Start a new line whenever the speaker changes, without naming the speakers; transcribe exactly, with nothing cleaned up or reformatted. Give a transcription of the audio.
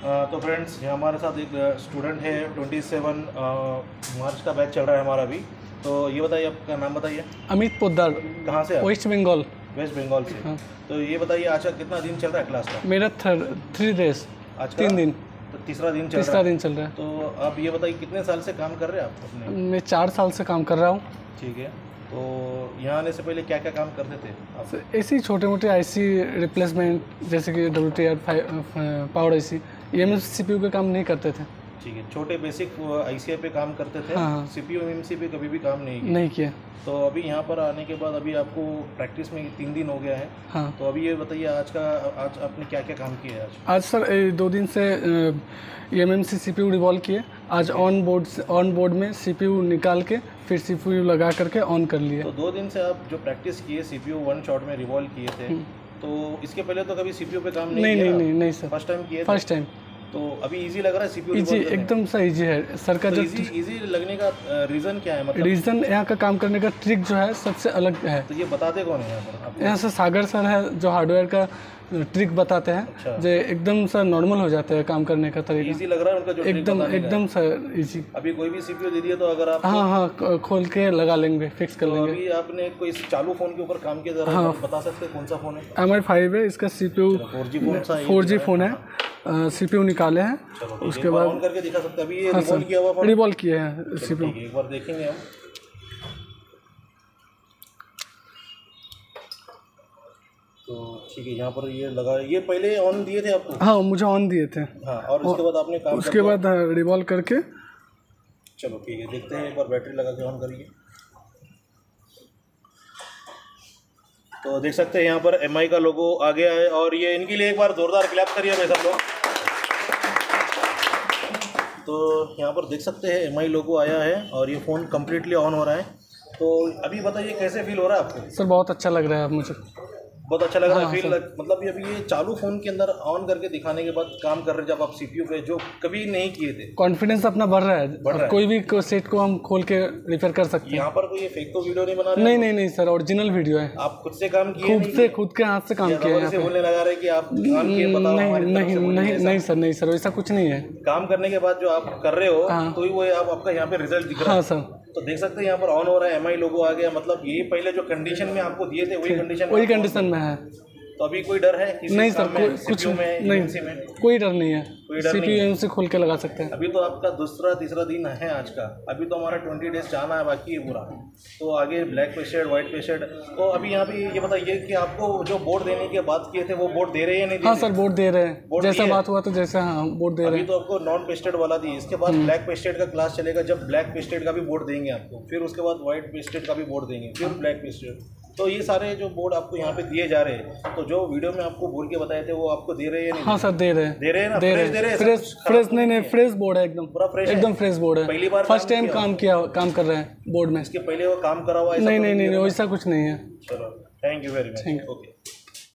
तो फ्रेंड्स, ये हमारे साथ एक स्टूडेंट है। सत्ताईस मार्च का बैच चल रहा है हमारा अभी। तो ये बताइए, आपका नाम बताइए।
अमित पोद्दार।
कहाँ से?
वेस्ट बंगाल।
वेस्ट बंगाल से। हाँ। तो ये बताइए, आज का कितना दिन चल रहा है क्लास का?
मेरा थर्ड थ्री डेज आज तीन दिन
तो तीसरा दिन चल
तीसरा
रहा है।
दिन चल रहा है।
तो आप ये बताइए, कितने साल से काम कर रहे हैं आप अपने?
मैं चार साल से काम कर रहा हूँ।
ठीक है। तो यहाँ आने से पहले क्या क्या काम करते थे आप?
ऐसी छोटे मोटे आईसी रिप्लेसमेंट, जैसे कि W T R power IC, ये में सीपीयू के काम नहीं करते थे।
ठीक है, छोटे बेसिक आईसीआई पे काम करते थे।
हाँ।
सीपीयू एमएमसी पे कभी भी काम नहीं किया?
नहीं किया।
तो अभी यहाँ पर आने के बाद अभी आपको प्रैक्टिस में तीन दिन हो गया है।
हाँ।
तो अभी ये बताइए, आज का आज आपने क्या क्या काम किया है? आज
आज सर ए, दो दिन से M M C C P U revolve किए। आज ऑन बोर्ड ऑन बोर्ड में सीपीयू निकाल के फिर सीपीयू लगा करके ऑन कर लिए।
तो दो दिन से आप जो प्रैक्टिस किए, सीपीयू वन शॉट में रिवॉल्व किए थे, तो इसके पहले तो कभी सीपीयू पे काम नहीं
नहीं
किया?
नहीं नहीं नहीं सर,
फर्स्ट टाइम किए?
First time.
तो अभी इजी लग रहा है सीपीयू?
इजी, एकदम सा इजी है सर का।
तो
जो
इजी इजी लगने का रीज़न क्या है? मतलब
रीज़न, यहाँ का काम करने का ट्रिक जो है सबसे अलग है।
तो ये बताते कौन है यहाँ पर?
यहाँ से सागर सर है जो हार्डवेयर का ट्रिक बताते हैं।
अच्छा।
जो एकदम सा नॉर्मल हो जाता है काम करने का तरीका।
इजी लग रहा है उनका जो ट्रिक
एकदम
बताने का है?
एकदम सर इजी।
अभी कोई भी सीपीयू दे दिया तो अगर आप
हाँ हाँ खोल के लगा लेंगे, फिक्स कर
तो
लेंगे।
अभी आपने कोई चालू फोन के ऊपर काम किया, जरा
हाँ।
बता सकते हैं कौन सा फोन है?
एम आई फाइव है, इसका सीपीयू
फोर जी फोन सा
फोर जी फोन है। सीपीयू निकाले हैं, उसके बाद
ऑन करके दिखा सकते हैं। अभी ये
हाँ
रिवॉल्व किया हुआ फोन?
रिवॉल्व किए हैं सीपीयू।
एक बार देखेंगे हम। तो ठीक है, यहाँ पर ये लगा, ये पहले ऑन दिए थे आपको?
हाँ मुझे ऑन दिए थे।
हाँ, और उसके बाद आपने काम
उसके बाद रिवॉल्व करके।
चलो ठीक है, देखते हैं, एक बार बैटरी लगा के ऑन करिए। तो देख सकते हैं यहाँ पर एम आई का लोगो आ गया है, और ये इनके लिए एक बार जोरदार क्लैप करिए भाई सब लोग। तो यहाँ पर देख सकते हैं एम आई लोगो आया है और ये फ़ोन कम्प्लीटली ऑन हो रहा है। तो अभी बताइए, कैसे फील हो रहा है आपको?
सर बहुत अच्छा लग रहा है अब मुझे।
बहुत अच्छा लग रहा है?
हाँ,
फील लग, मतलब ये अभी ये चालू फ़ोन के अंदर ऑन करके दिखाने के बाद काम कर रहे हैं जब आप सीपीयू पे, जो कभी नहीं किए थे।
कॉन्फिडेंस अपना बढ़ रहा है।
बढ़ रहा है।
कोई भी को सेट को हम खोल के रिपेयर कर सकते हैं।
यहाँ पर कोई फेक तो वीडियो नहीं बना रहे?
नहीं नहीं नहीं सर, ओरिजिनल वीडियो है।
आप खुद से काम किए?
खुद से, खुद के हाथ से काम किया है।
बोलने लगा रहे कि आप काम किए, बताओ
नहीं
हमारी तरफ
नहीं
से बोलिए।
नहीं नहीं सर, नहीं सर, वैसा कुछ नहीं है।
काम करने के बाद जो आप कर रहे हो,
हाँ।
तो ही वो आप आपका यहाँ पे रिजल्ट दिख रहा है।
हाँ सर।
तो देख सकते हैं यहाँ पर ऑन हो रहा है, एम आई लोगो आ गया। मतलब ये पहले जो कंडीशन में आपको दिए थे वही कंडीशन
वही कंडीशन में है।
तो अभी कोई डर है किसी
नहीं सर,
काम में,
कोई कुछ
सीपीयू में,
नहीं,
एमएमसी में?
कोई डर नहीं है।
कोई डर नहीं
सीपीयू
है।
एमएमसी खोल के लगा सकते हैं।
अभी तो आपका दूसरा तीसरा दिन है आज का। अभी तो हमारा ट्वेंटी डेज जाना है, बाकी है पूरा। तो आगे ब्लैक पेस्टेड, व्हाइट पेस्टेड। तो अभी यहाँ पे ये बताइए कि आपको जो बोर्ड देने की बात किए थे वो बोर्ड दे रहे हैं नहीं?
हाँ सर, बोर्ड दे रहे हैं, जैसा बात हुआ तो जैसा। हाँ बोर्ड दे रहे हैं।
अभी तो आपको नॉन पेस्टेड वाला दी, इसके बाद ब्लैक पेस्टेड का क्लास चलेगा, जब ब्लैक पेस्टेड का भी बोर्ड देंगे आपको। फिर उसके बाद व्हाइट पेस्टेड का भी बोर्ड देंगे, फिर ब्लैक पेस्टेड। तो ये सारे जो बोर्ड आपको यहाँ पे दिए जा रहे हैं, तो जो वीडियो में आपको बोल के बताए थे वो आपको दे रहे हैं नहीं?
हाँ सर, दे रहे हैं।
दे रहे हैं ना?
दे
फ्रेश दे रहे हैं?
फ्रेश फ्रेश नहीं नहीं फ्रेश बोर्ड है, एकदम
पूरा फ्रेश है?
एकदम फ्रेश बोर्ड है।
पहली बार
फर्स्ट टाइम काम किया काम कर रहे हैं बोर्ड में।
इसके पहले वो काम करा हुआ है?
नहीं नहीं नहीं वैसा कुछ नहीं है।
चलो, thank you very much. Okay.